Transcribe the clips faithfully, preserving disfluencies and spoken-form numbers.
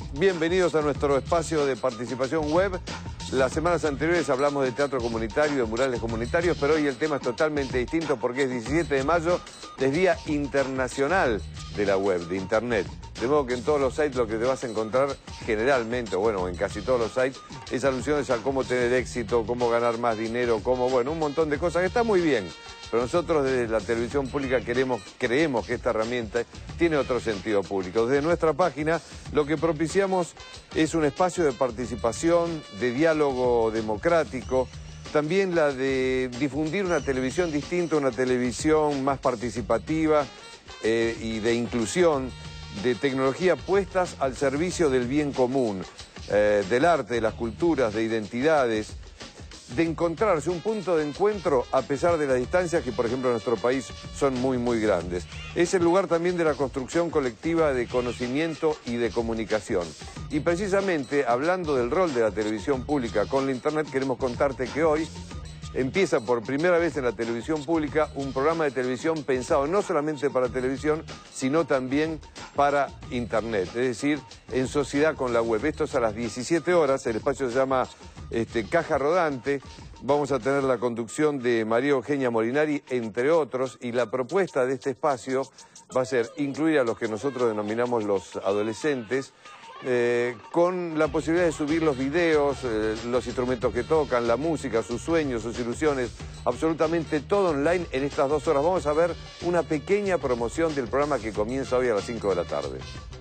Bienvenidos a nuestro espacio de participación web. Las semanas anteriores hablamos de teatro comunitario, de murales comunitarios, pero hoy el tema es totalmente distinto porque es diecisiete de mayo, es Día Internacional de la Web, de Internet. De modo que en todos los sites lo que te vas a encontrar generalmente, o bueno, en casi todos los sites, es alusiones a cómo tener éxito, cómo ganar más dinero, cómo, bueno, un montón de cosas que está muy bien. Pero nosotros desde la televisión pública queremos, creemos que esta herramienta tiene otro sentido público. Desde nuestra página lo que propiciamos es un espacio de participación, de diálogo democrático, también la de difundir una televisión distinta, una televisión más participativa eh, y de inclusión, de tecnología puestas al servicio del bien común, eh, del arte, de las culturas, de identidades, de encontrarse un punto de encuentro a pesar de las distancias que, por ejemplo, en nuestro país son muy, muy grandes. Es el lugar también de la construcción colectiva de conocimiento y de comunicación. Y precisamente, hablando del rol de la televisión pública con la Internet, queremos contarte que hoy empieza por primera vez en la televisión pública un programa de televisión pensado no solamente para televisión, sino también para Internet, es decir, en sociedad con la web. Esto es a las diecisiete horas, el espacio se llama este, Caja Rodante. Vamos a tener la conducción de María Eugenia Molinari, entre otros, y la propuesta de este espacio va a ser incluir a los que nosotros denominamos los adolescentes, Eh, con la posibilidad de subir los videos, eh, los instrumentos que tocan, la música, sus sueños, sus ilusiones, absolutamente todo online en estas dos horas. Vamos a ver una pequeña promoción del programa que comienza hoy a las cinco de la tarde.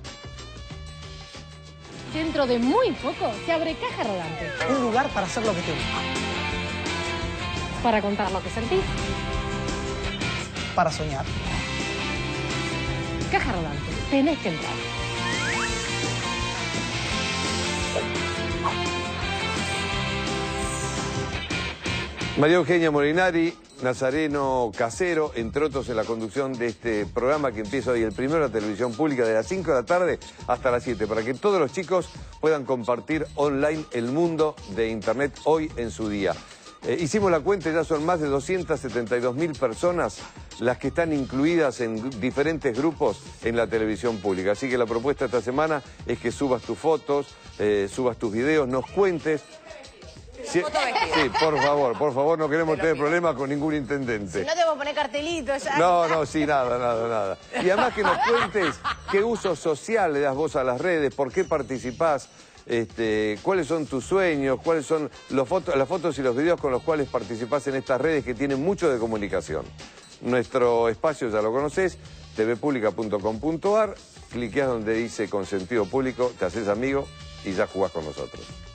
Dentro de muy poco se abre Caja Rodante. Un lugar para hacer lo que te gusta. Para contar lo que sentís. Para soñar. Caja Rodante, tenés que entrar. María Eugenia Molinari, Nazareno Casero, entre otros en la conducción de este programa que empieza hoy, el primero de la televisión pública, de las cinco de la tarde hasta las siete, para que todos los chicos puedan compartir online el mundo de Internet hoy en su día. Eh, hicimos la cuenta y ya son más de doscientas setenta y dos mil personas las que están incluidas en diferentes grupos en la televisión pública. Así que la propuesta esta semana es que subas tus fotos, eh, subas tus videos, nos cuentes. Sí, sí, por favor, por favor, no queremos tener problemas con ningún intendente. Si no te voy a poner cartelitos ya. No, no, sí, nada, nada, nada. Y además que nos cuentes qué uso social le das vos a las redes, por qué participás, este, cuáles son tus sueños, cuáles son los fotos, las fotos y los videos con los cuales participás en estas redes que tienen mucho de comunicación. Nuestro espacio ya lo conocés, t v pública punto com punto a r, cliqueás donde dice con sentido público, te haces amigo y ya jugás con nosotros.